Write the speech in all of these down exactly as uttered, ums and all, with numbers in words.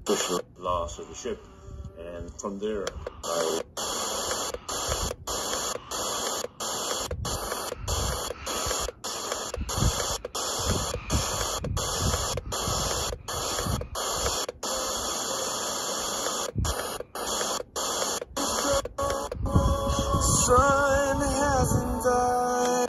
the loss of the ship. And from there, I... Sun hasn't died.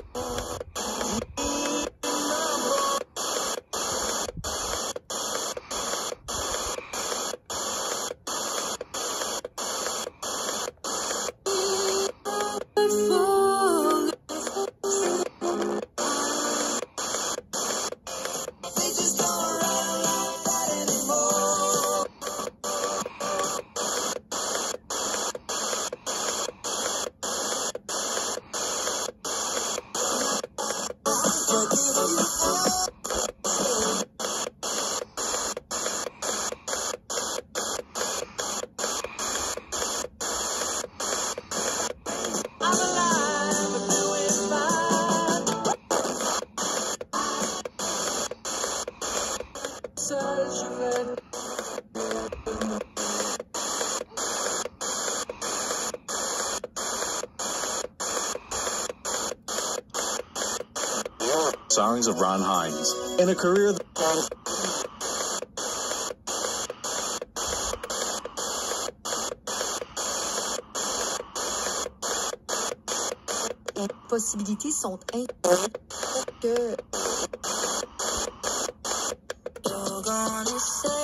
Songs of Ron Hines. In a career that... Les possibilités sont infinies que... You're gonna say